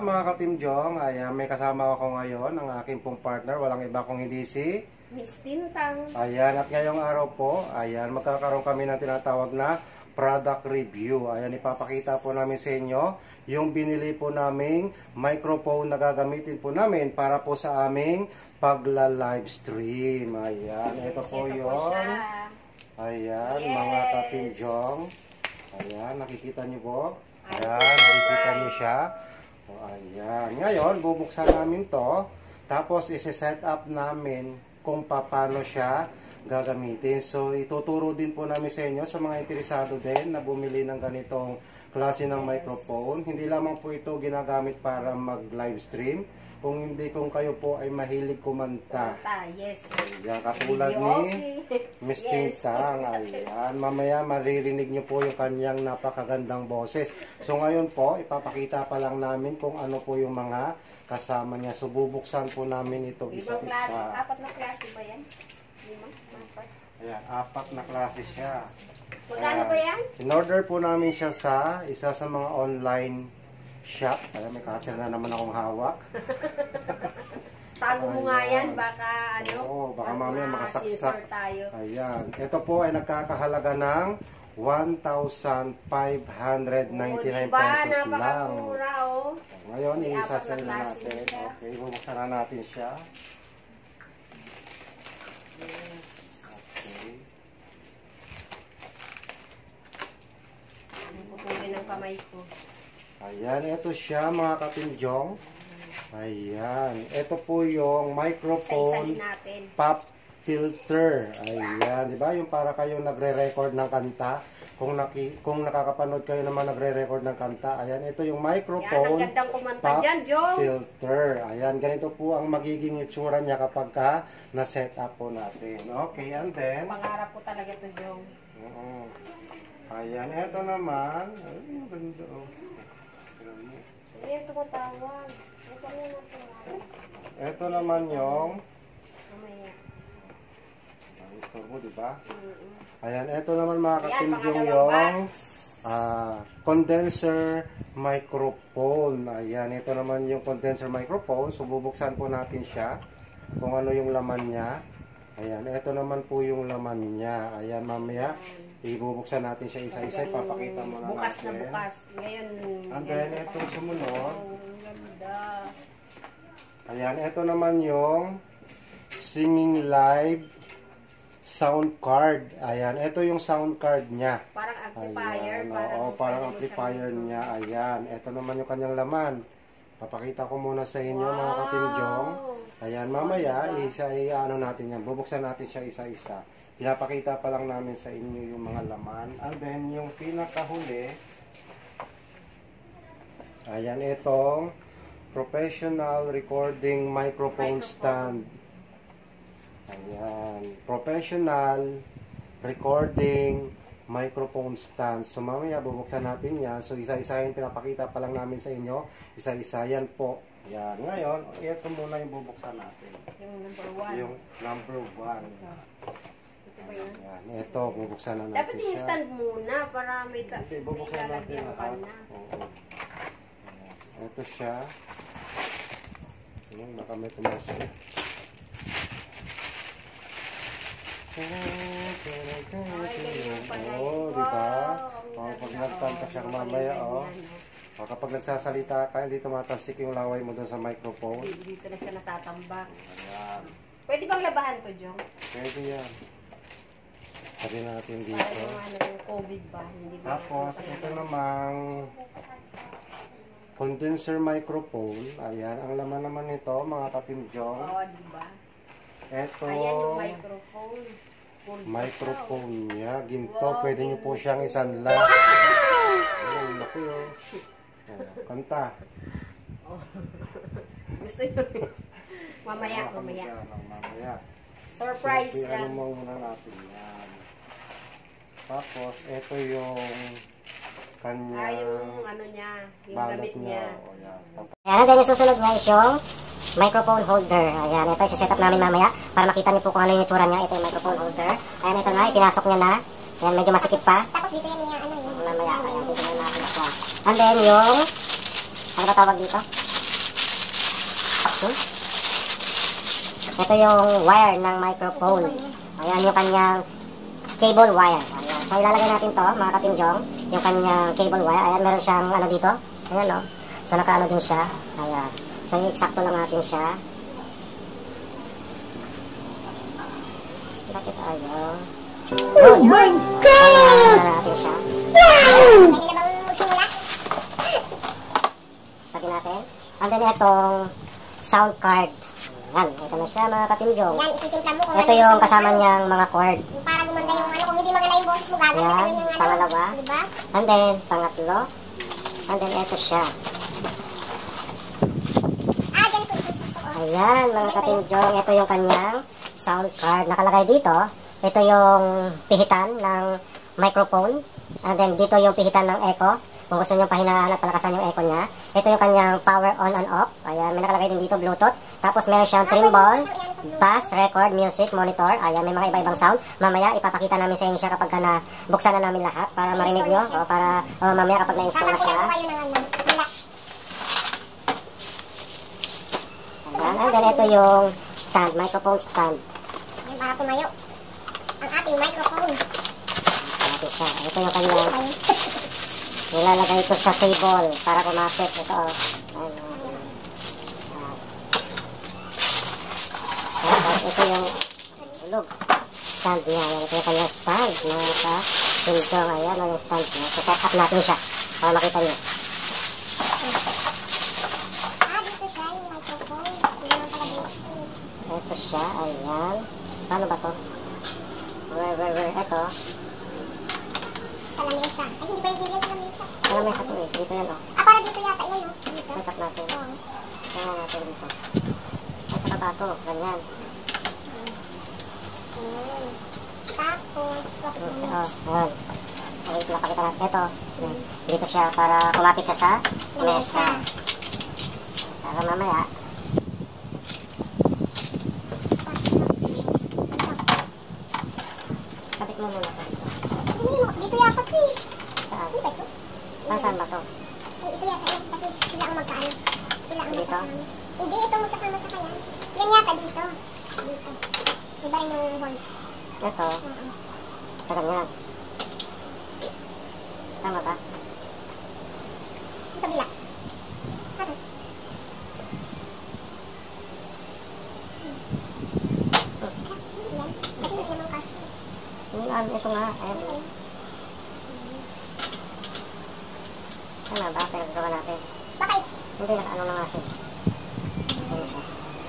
mga ka-Team Jong. Ayan, may kasama ako ngayon, ang aking pong partner. Walang iba kung hindi si Miss Tintang. Ayan, at ngayong araw po, ayan, magkakaroon kami ng tinatawag na product review. Ayan, ipapakita po namin sa inyo yung binili po naming microphone na gagamitin po namin para po sa aming pagla-livestream. Ayan, ito po yun. Ayan, yes, mga ka-Team Jong. Ayan, nakikita niyo po. Ayan, nakikita niyo siya. O, ayan. Ngayon, bubuksan namin to. Tapos, isi-set up namin kung paano siya gagamitin. So, ituturo din po namin sa inyo sa mga interesado din na bumili ng ganitong klase ng microphone. Hindi lamang po ito ginagamit para mag-livestream. Kung kayo po ay mahilig kumanta. Yes. Ayan, katulad ni Miss Tintang. Ayan, mamaya maririnig nyo po yung kanyang napakagandang boses. So ngayon po, ipapakita pa lang namin kung ano po yung mga kasama niya. So bubuksan po namin ito isa-isa. Apat na klase ba yan? Ayan, apat na klase siya. Magkano ba yan? In-order po namin siya sa isa sa mga online shop. Ayan, may cutter na naman akong hawak. Tago mo nga yan, baka ano? Oo, baka mamaya makasaksak. Tayo. Ayan. Ito po ay nagkakahalaga ng 1,599 pesos lang. Oh. Ngayon, i-sasal na natin. Okay, bubuksan na natin siya. Okay. Pupulin ng kamay ko. Ayan, ito siya mga ka-Team Jong. Ayan, ito po yung microphone pop filter. Ayan, di ba? Yung para kayo nagre-record ng kanta. Kung nakakapanood kayo naman nagre-record ng kanta. Ayan, ito yung microphone pop filter. Ayan, ganito po ang magiging itsura niya kapag na-set up po natin. Okay, and then pangarap po talaga ito, Jong. Ayan, ito naman. Ay, maganda. Ayan, tumatawag. Ito naman yung gusto mo, diba? Ayan, ito naman mga ka-Team Jong yung condenser microphone. Ayan, ito naman yung condenser microphone. So, bubuksan po natin siya kung ano yung laman niya. Ayan, ito naman po yung laman niya. Ayan, mamaya ibubuksan natin siya isa-isa. Papakita mo na bukas natin. Na bukas. Ngayon. And then, itong sumunod. Ganda. Ayan, ito naman yung Singing Live sound card. Ayan, ito yung sound card niya. Parang amplifier. Ayan, parang amplifier niya. Ayan, ito naman yung kanyang laman. Papakita ko muna sa inyo mga ka-Team Jong. Ayan, mamaya, ano natin yan. Bubuksan natin siya isa-isa. Pinapakita pa lang namin sa inyo yung mga laman. And then, yung pinakahuli, ayan, itong professional recording microphone stand. Ayan, professional recording microphone stand. So, mamaya, bubuksan natin yan. So, isa-isa yung pinapakita pa lang namin sa inyo. Isa-isa yan po. Ayan, ngayon, ito muna yung bubuksan natin. Yung number 1. Yung number 1. Ayan, ito, bubuksan na natin dapat yung siya. stand muna para may bubuksan natin lahat. Ito siya. Ayan, baka may tumasik. Diba? Pag nagtanta siya mamaya, kapag nagsasalita ka, hindi tumatasik yung laway mo doon sa microphone. Dito na siya natatambak. Ayan. Pwede bang labahan to, Jong? Pwede yan. Sabi natin dito. Para yung COVID ba? Hindi ba? Tapos, ito namang condenser microphone. Ayan, ang laman naman nito, mga ka-Team Jong. Oo, diba? Ito. Ayan yung microphone. Microphone niya. Ginto. Wow, pwede nyo po siyang isanla. Ayan, laki yun. Kanta. Gusto nyo? Mamaya. Mamaya. Surprise yan. lang. Ano muna natin yan. Tapos, ito yung kanya. Yung ano niya. Yung gamit niya. Ayan, then yung susunod niya is yung microphone holder. Ayan, ito isa-set up namin mamaya para makita niyo po kung ano yung itsura niya. Ito yung microphone holder. Ayan, ito na, ipinasok niya na. Ayan, medyo masikip pa. Tapos dito yung ano yun. Mamaya, ayan, dito na natin siya. And then yung, ano ba tawag dito? Ito yung wire ng microphone. Ayan yung kanyang cable wire. Ayan. So ilalagay natin to mga katinjong, yung kanyang cable wire. Ayan, meron siyang ano dito. Ayan o. So nakaano din siya. Ayan. So eksakto lang natin siya. Bakit ayaw? Oh my God! Natin siya. Pwede na bang magsimula? Sabi natin. And then itong sound card. Yan, ito na siya mga katinjong. Yan, ititimpla mo kung Ito ano yung gusto mo. kasama niyang mga cord. Para gumanda yung ano, kung hindi maganda yung boses mo, gagat Yan, na sa yung ano. pangalawa. Diba? And then, pangatlo. And then, ito siya. Ah, ganito. Ito. Ayan, mga katinjong. Ito yung kanyang sound card. Nakalagay dito. Ito yung pihitan ng microphone. And then, dito yung pihitan ng echo. Kung gusto nyo pahinaan at palakasan yung echo niya. Ito yung kanyang power on and off. Ayan, may nakalagay din dito Bluetooth. Tapos meron siyang trimble, bass, record, music, monitor. Ayan, may mga iba-ibang sound. Mamaya, ipapakita namin sa inyo siya kapag na buksan na namin lahat para marinig nyo. O para mamaya kapag na-install na siya. Sasabihan ko kayo ng ano. Wala. Ayan, and then ito yung stand, microphone stand. Yan, para tumayo. Ang ating microphone. Ito siya. Ito yung kanyang nilalagay ito sa table para kumapit. Ito o. Ito yung ulog. Stand niya. Ito yung kanyang stand. Mga ka-tinjong. Ayan o yung stand niya. So, set up natin siya para makita niyo. Ah, dito siya yung microphone. Hindi naman pala dito. So, ito siya. Ayan. Paano ba to? Where? Ito. Sa lamesa. Ay, hindi ba yung video sa lamesa? Ano may sa to eh. Dito yan o. Ah, para dito yata. Yan, no? Dito. Set up natin. Oo. Kaya natin dito. Ay, sa baba to. Ganyan. Ayan. Tapos, what is the next? Ayan. Wait, napakita natin. Ito. Ayan. Dito siya para kumapit siya sa mesa. Para mamaya. Kapit mo muna to. Dito yata ito eh. Saan? Ano ba ito? Saan ba to? Ay, ito yata yan. Kasi sila ang magkaano. Sila ang Dito? magkasama. Hindi, ito magkasama tsaka yan. Yan yata dito. Dito. Iba rin yung horn. Ito. Oo. Ito ganyan. Tama ba? Yung kabila. Ano? Yan. Kasi hindi naman kasi. Ito nga. Ayan. Tama ba? Pero gagawa natin. Bakit? Hindi, ano na nga siya. Ayan siya.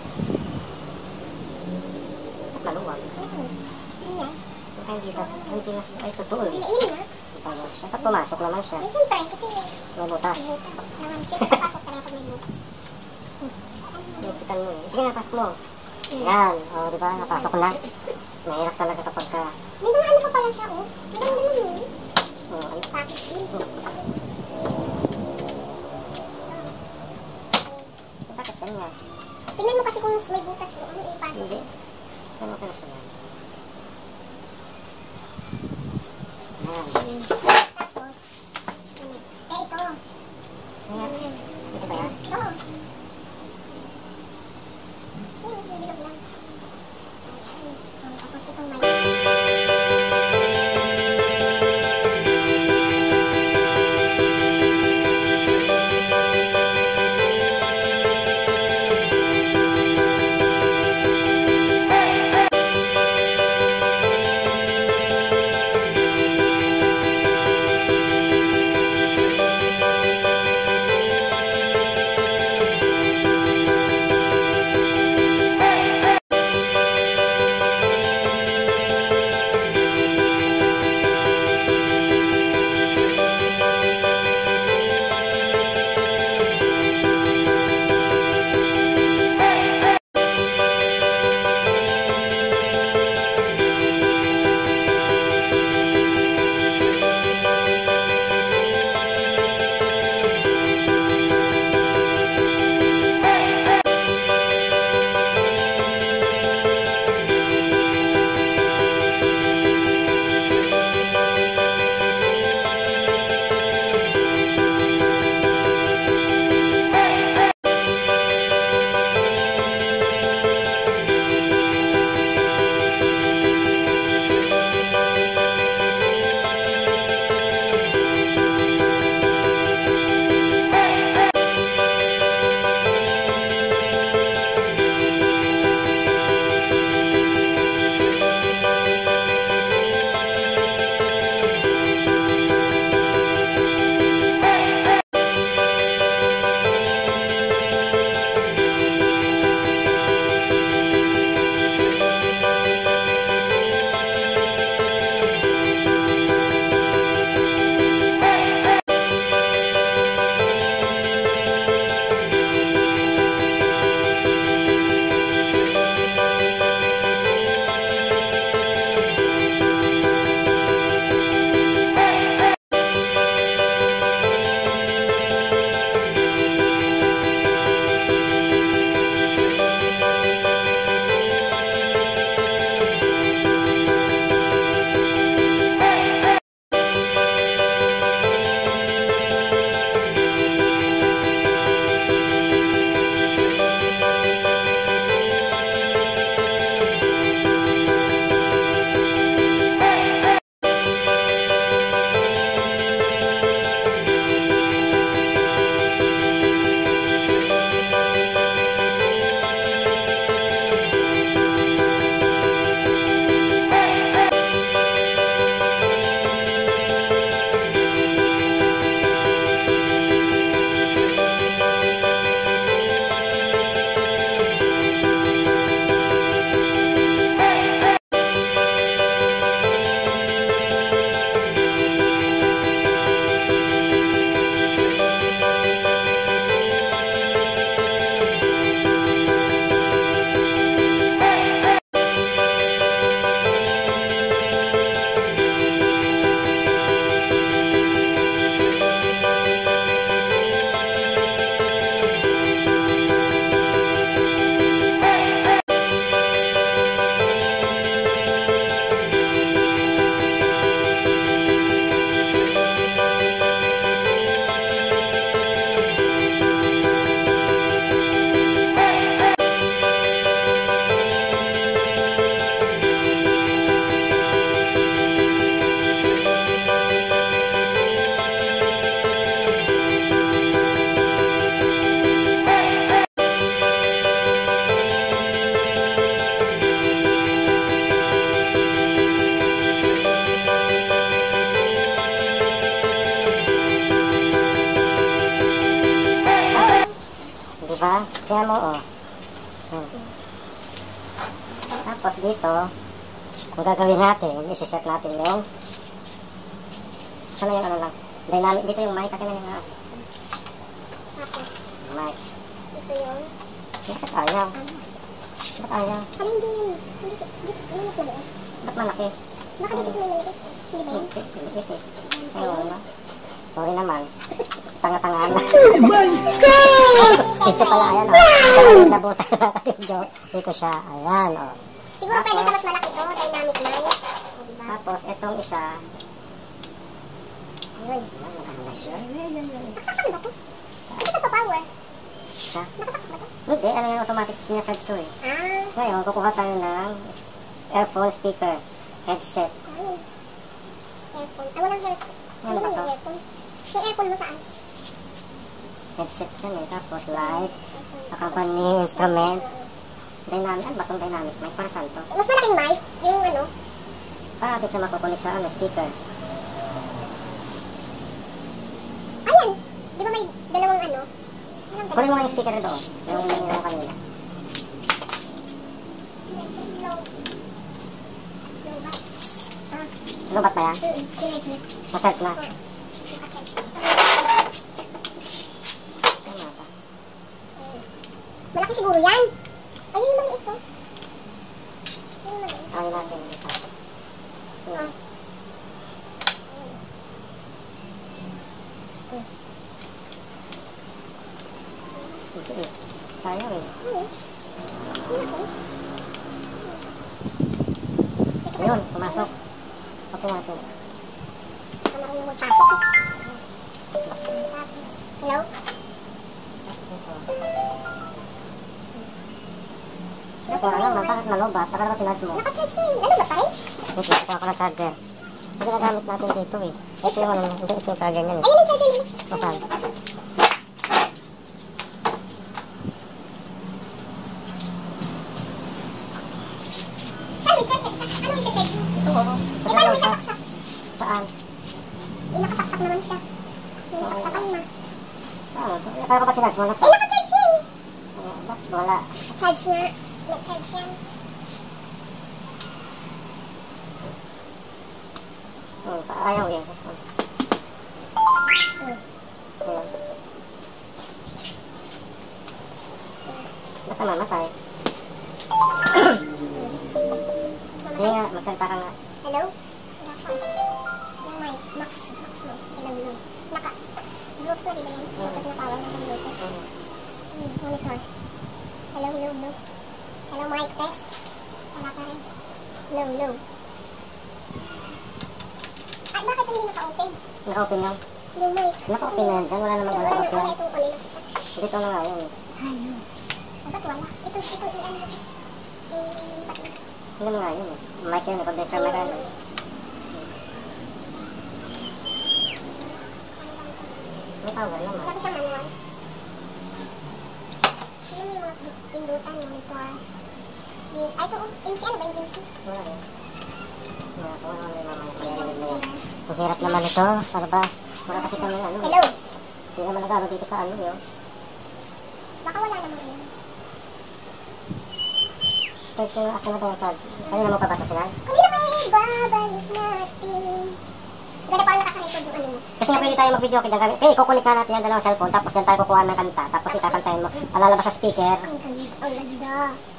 At maluwag. Hindi yan. Ay, dito. Hindi na siya. Ay, totoo eh. Hindi, yun na. Tapos, dapat pumasok naman siya. Yan, siyempre. Kasi May butas. may butas. Siyempre, pasok talaga pag may butas. Lupitan mo eh. Sige na, pasok mo. Yan. O, di ba? Napasok na. Mahirap talaga kapag ka... May mga ano pa pala siya, oh. Meron naman yun. ano, Package din. bakit ganyan? Tingnan mo kasi kung may butas mo. Ano ipasok? Hindi. Ano ka na siya yan? Ayan. Tapos, ito. Ayan. Ito ba yan? Oo. Ayun, bilog lang. Ayan. Tapos itong mic. Diba? Tingnan mo, oh. Tapos dito, kung gagawin natin, isi-set natin yung sana yung ano lang. Dynamic dito yung mic. Akin na yung Tapos, mic. ito yung... Bakit ayaw? Bakit ayaw? Ano hindi yun? Dito mas maliit. Ba't malaki? Baka dito mas maliit. Hindi ba yun? Hindi. Ayun na. Sorry naman. Tanga-tanga na. Ito pala, ayan o. Ito yung nabutan na katinjo. Dito siya. Ayan o. Siguro pwede sa mas malaki to, dynamic mic. O, diba? Tapos, itong isa. Ayun. Ano na siya? Nakasaksak na ba to? Hindi ito pa power. Ha? Nakasaksak ba to? Hindi, ano yung automatic siya-charge to eh. Ah. Ngayon, kukuha tayo ng earphone speaker. Headset. Ayun. Earphone. Ah, walang earphone. Ano ba to? Yung earphone? Yung earphone mo saan? Headset yan eh. Tapos, light. Accompany instrument. Dynamic. Ano ba itong dynamic mic? Para saan to? Mas malaking mic. Yung ano? Para natin siya makukunik sa ano, speaker. Ayan. Di ba may dalawang ano? Anong Kunin mo nga yung speaker doon. Yung kanina. Low. Low ba? Ah. Lubat ba yan? Sinedge na. Na-charge na. Naka-charge. Tama ba? Malaki siguro yan. Ayun yung maliit to. Ayun yung maliit. Try natin dito. So, Ah. ito eh. Tayo eh. Ayun. Ayun ako. Ayun, pumasok. Okay natin. Baka marunong magpasok. Tapos, hello? Tapos ito. Ito na naman, bakit nalubat? Taka naman sinarge mo. Naka-charge na yun. Ano ba tayo? Ito, ito ako ng charger. Ito ginagamit natin dito eh. Ito yung ano, ito yung charger niyan eh. Ayun yung charger nila. Saan? Saan may charge? Ano yung charge? Ito oo. Eh, paano may sasaksak? Saan? Eh, nakasaksak naman siya. May nasaksakan na. Ano? Kaya ko pa sinarge mo na Eh, to. naka-charge na eh. Ba't wala? Charge na. Nag-charge yan. Ayaw eh. Hmm. Ayan. Ba't namamatay? Sige nga, magsalita ka nga. Hello? Wala pa. Yung mic. Max mo. Ilang yun. Bluetooth na, di ba yan? Bluetooth na power na Bluetooth. Monitor. Hello. Hello, mic test. Wala pa rin. Hello. Ay, bakit hindi naka-open? Naka-open lang. Yung mic. Naka-open na yan dyan. Wala namang Wala wala na, open. wala itong kanina. Dito na nga yun. Hello. Ba't wala? Ito ilan mo. Ba't na? Hindi mo nga yun eh. Mic yun, condenser mic yun. May power naman. Wala pa siyang manual. Yun yung mga pindutan, monitor. News. Ay, ito oh. MC, ano ba yung MC? Wala rin. Wala, kung ano yung mga kaya na yan. Ang hirap naman ito. Para ba? Wala kasi kami ano. Hello. Hindi naman nag-ano dito sa ano yun. Baka wala naman yun. Charge ko yung asa na ito yung charge. Kanina mo pa ba ito sinarge? Kanina may babalik natin. Ganda pa ang nakaka-record yung ano mo. Kasi nga pwede tayo mag-video kaya gamit. Eh, kukunik na natin yung dalawang cellphone. Tapos dyan tayo kukuha ng kanta. Tapos ikakantayin mo. Alalabas sa speaker. Ang ganda. Ang ganda.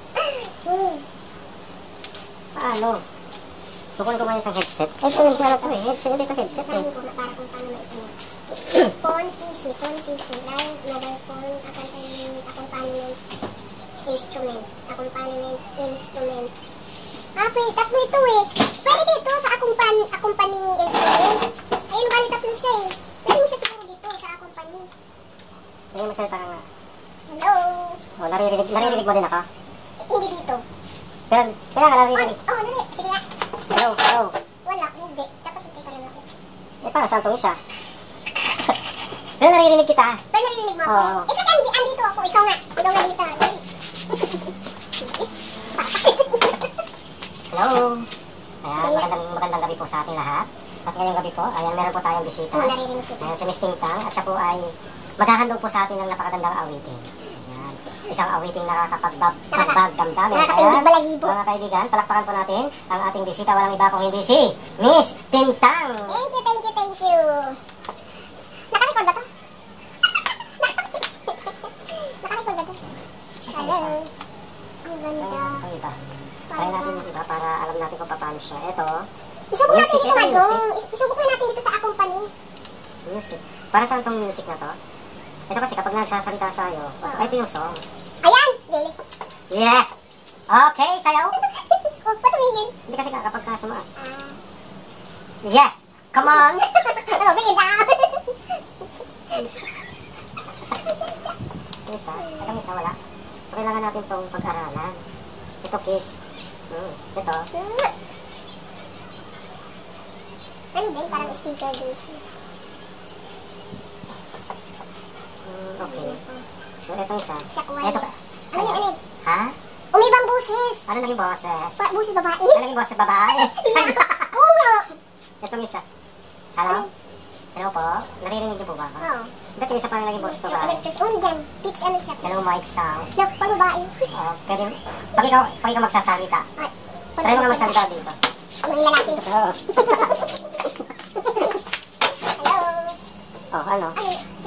Paano? Kukunin ko nga isang headset. Eh, ito yung ano ito eh. Headset. Hindi ito headset eh. Sasahin ko na para kung paano maitamo. Phone PC. Line, mobile phone, accompaniment instrument. Ah, pwede. Tatlo ito eh. Pwede dito sa accompany instrument. Ayun, bali tatlo siya eh. Pwede mo siya siguro dito sa accompany. Sige, magsalita ka nga. Hello? O, naririnig mo din ako? Hindi dito. Pero, kaya nga Ay, naririnig. Sige nga. Hello. Wala, hindi. Dapat dito ka lang ako. Eh, para saan itong isa? Pero naririnig kita. Pero narinig mo ako? Oo. Eh, kasi andito ako. Ikaw nga dito. Hello. Ayan, magandang gabi po sa ating lahat. At ngayong gabi po, ayan, meron po tayong bisita. Oo, naririnig kita. Ayan, si Miss Ting Tang. At siya po ay maghahandog po sa atin ng napakagandang awitin. Ayan. isang awiting nakakapagbagbag damdamin. Nakakatindi balahibo. Mga kaibigan, palakpakan po natin ang ating bisita, walang iba kung hindi si Miss Tintang. Thank you, thank you, thank you. Naka-record ba to? Naka-record ba to? Hello. Ang ganda. Ito iba. Try natin yung iba para alam natin kung paano siya. Ito, Isubok natin Music, dito, ito Madong. music. Isubok na natin dito sa company. music. Para saan tong music na to? Ito kasi kapag nasasalita sa'yo, ito yung songs. Ayan! Dili. Yeah! Okay, sayaw! Oh, patumigin. Hindi kasi kapag kasama. Ah. Yeah! Come on! Oh, bigyan down. Itong isa wala. So kailangan natin itong pag-aralan. Ito kiss. Ito. Ano din? Parang sticker din siya. Okay. So itong isa. Shockwave. Ito. Ano yun? Ano yun? Ha? Umibang buses. Ano naging boses? Buses babae. Ano naging boses babae? Oo nga. Itong isa. Hello? Hello po? Naririnig niyo po ba ako? Oo. Ba't yung isa parang naging boses babae? Electric. Oh, dyan. Pitch ano siya? Hello, mic sound. No, pang babae. Pwede, pag ikaw magsasalita. Ay, Try mo nga magsalita dito. Mga lalaki. Oo. Hello. Oh, ano? Ano?